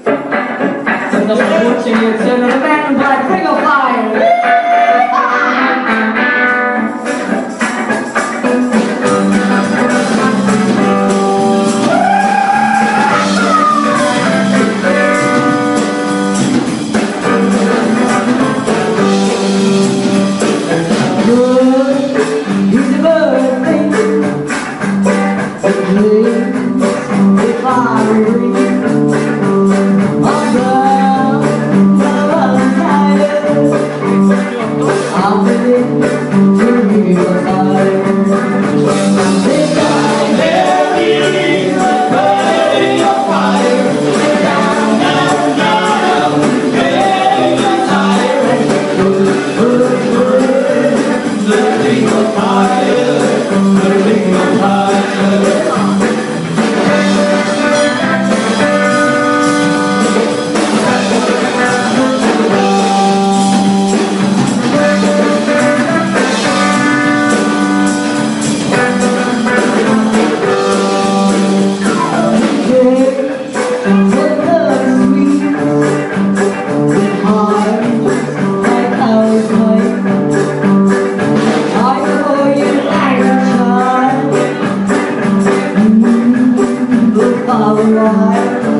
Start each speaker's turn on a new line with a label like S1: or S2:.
S1: And the watching it, so the man in black, ring of fire. If I read I'm willing to be your fire. Think I'm burying the burning your fire. Down, down, down, getting tired. Burning your fire, burning your fire. Alright.